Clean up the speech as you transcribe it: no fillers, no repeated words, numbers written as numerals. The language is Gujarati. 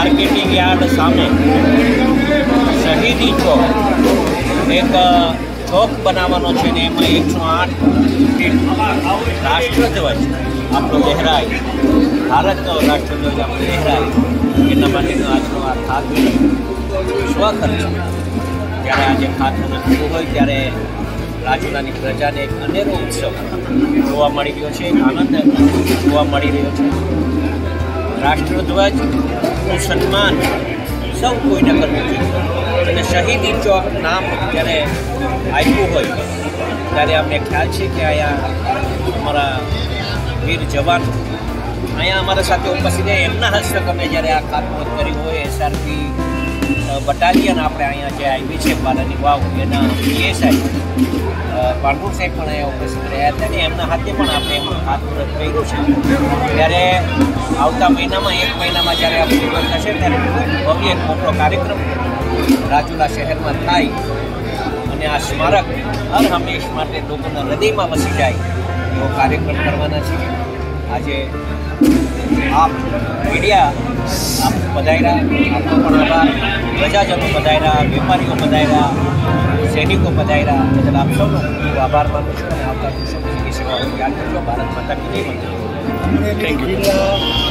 માર્કેટિંગ યાર્ડ સામે શહીદી ચોક એક ચોક બનાવવાનો છે ને એમાં 108 ફીટ રાષ્ટ્રધ્વજ આપણો લહેરાય, ભારતનો રાષ્ટ્રધ્વજ આપણો લહેરાય એના માટેનો આજનો આ ખાતમુહૂર્ત સ્વખર્ચ જ્યારે આજે ખાતમુહૂર્ત થયું હોય ત્યારે રાજુલાની પ્રજાને એક અનેરો ઉત્સવ જોવા મળી રહ્યો છે, આનંદ જોવા મળી રહ્યો છે. રાષ્ટ્રધ્વજનું સન્માન સૌ કોઈને કરવું જોઈએ અને શહીદી ચોક નામ જ્યારે આપ્યું હોય ત્યારે અમને ખ્યાલ છે કે અહીંયા અમારા વીર જવાન અહીંયા અમારા સાથે ઉપસ્થિત એમના હસ્તક અમે જ્યારે આ ખાતમુહૂર્ત કર્યું હોય SRP બટાલિયન આપણે અહીંયા જે આવી છે બાલાની વાવ એના PSI પાણપુર સાહેબ પણ અહીંયા ઉપસ્થિત રહ્યા હતા ને એમના હાથે પણ આપણે એમનું ખાતમુહૂર્ત કર્યું છે. ત્યારે આવતા મહિનામાં 1 મહિનામાં જ્યારે આ પૂર્ણ થશે ત્યારે ભવ્ય એક મોટો કાર્યક્રમ રાજુલા શહેરમાં થાય અને આ સ્મારક હર હંમેશ માટે લોકોના હૃદયમાં વસી જાય એવો કાર્યક્રમ કરવાના છે. આજે આપ મીડિયા આપ પધાર્યા, આપનો પણ આભાર. પ્રજાજનો પધાર્યા, વેપારીઓ પધાર્યા, સૈનિકો પધાર્યા, બદલ આપ સૌનો ખૂબ આભાર માનું છું અને આવતા દિવસોમાં સેવાઓ યાદ કરજો. ભારત માતા કી જય. Thank you.